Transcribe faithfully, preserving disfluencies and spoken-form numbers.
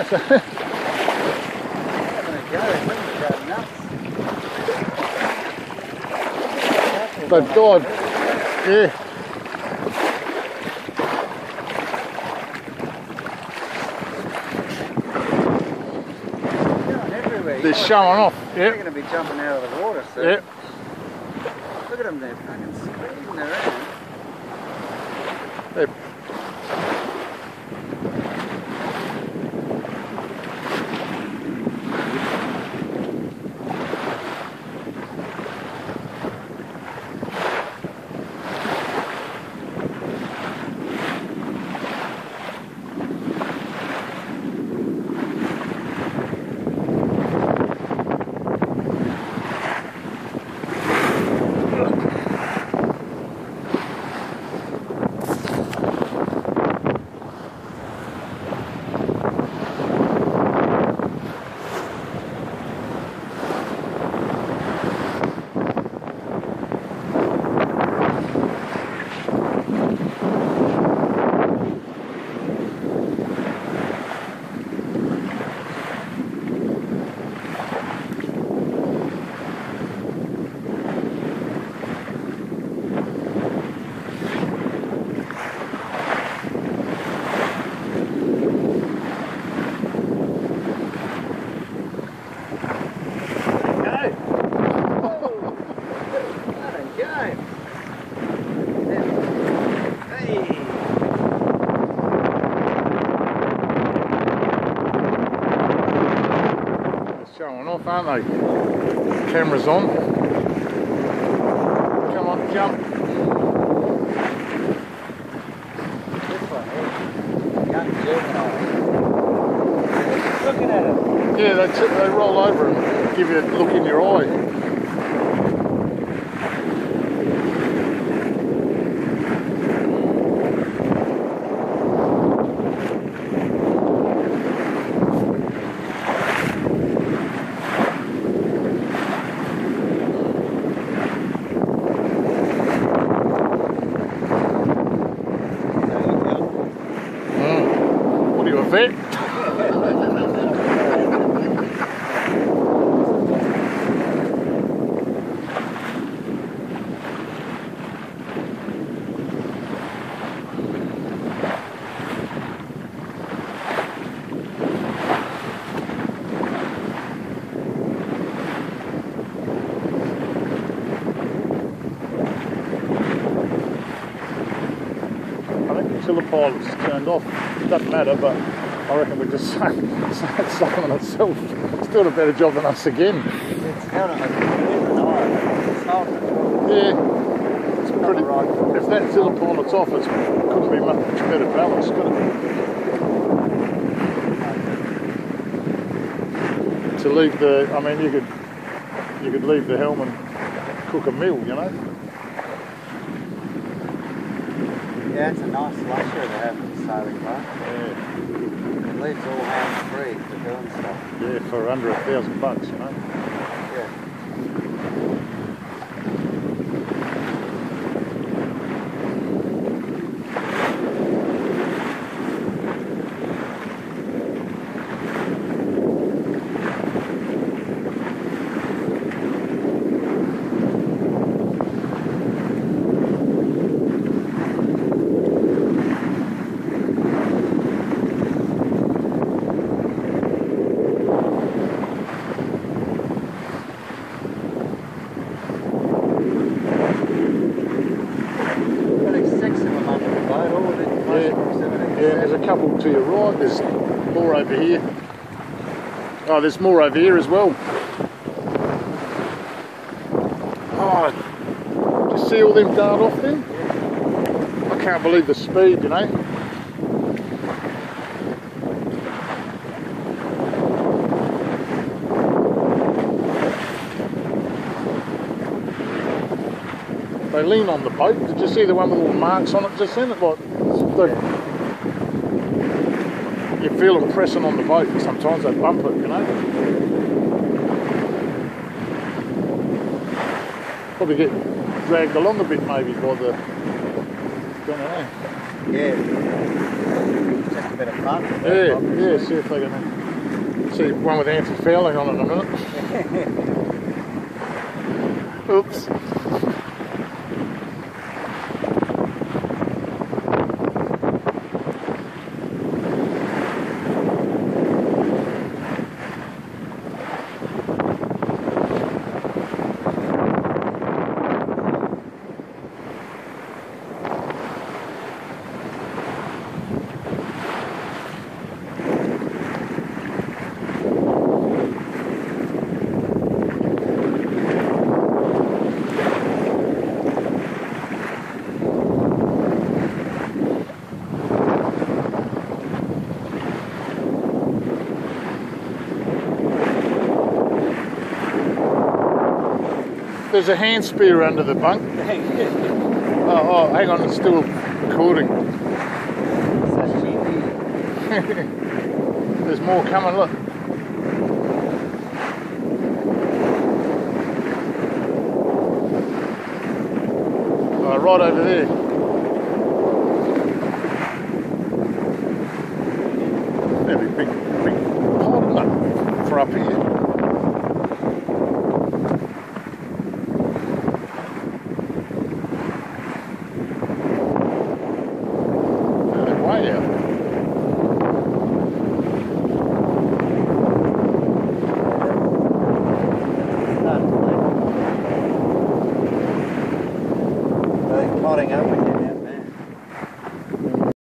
They've died. Yeah. They're showing off. Yep. They're going to be jumping out of the water soon. Yep. Look at them, they're fucking speeding around. They're showing off, aren't they? Cameras on. Come on, jump. Looking at it. Yeah, they, t they roll over and give you a look in your eye. Vet. I think until the pilot's turned off, it doesn't matter, but I reckon we just sunk on itself. It's doing a better job than us again. It's kind of like it's hard. Yeah. It's pretty right. If that tiller pilot's off, it couldn't be much better balance, could it? To leave the, I mean, you could, you could leave the helm and cook a meal, you know. Yeah, it's a nice luxury to have in the sailing boat. Yeah. It leaves all hands free for doing stuff. Yeah, for under a thousand bucks, you know. Yeah. Yeah, there's a couple to your right, there's more over here. Oh, there's more over here as well. Oh, did you see all them dart off then? I can't believe the speed, you know. They lean on the boat. Did you see the one with all the marks on it just then? It like, the, you feel them pressing on the boat. Sometimes they bump it, you know. Probably get dragged along a bit maybe by the, I don't know. Yeah. a bit of fun. Yeah, yeah, see if I can see one with anti-fouling on it in a minute. Oops. There's a hand spear under the bunk. Oh, oh, hang on, it's still recording. There's more coming, look. Oh, right over there.